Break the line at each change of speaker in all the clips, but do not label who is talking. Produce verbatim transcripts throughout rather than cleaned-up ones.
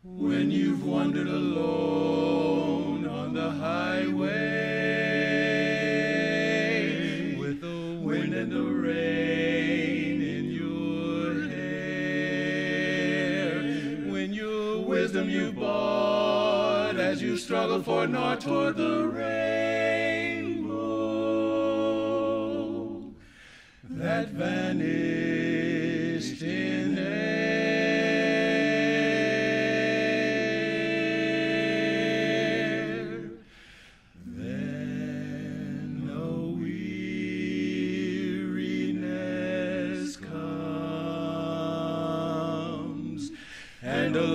When you've wandered alone on the highway, with the wind and the rain in your hair, when your wisdom you bought as you struggled for naught toward the rainbow that vanished in air. And a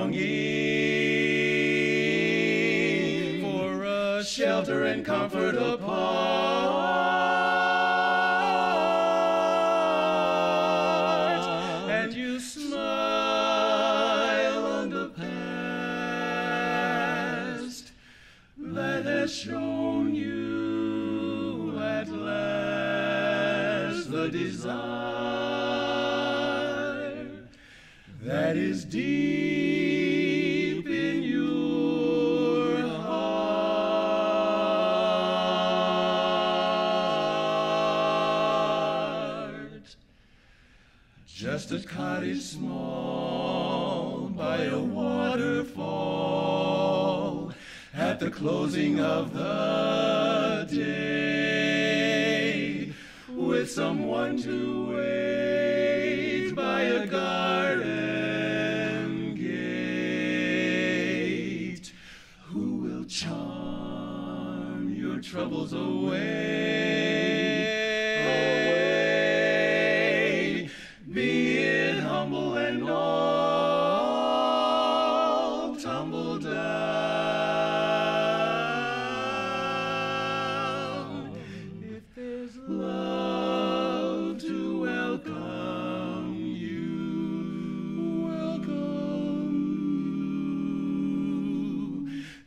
longing for a shelter and comfort apart, and you smile on the past that has shown you at last the desire that is deep in your heart. Just a cottage small by a waterfall at the closing of the day, with someone to wait by a garden gate, who will charm your troubles away, away. Be it humble and all tumble down, if there's love to welcome you, welcome.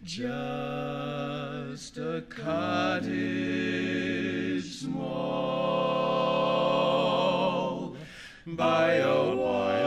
Just a cottage small by a wild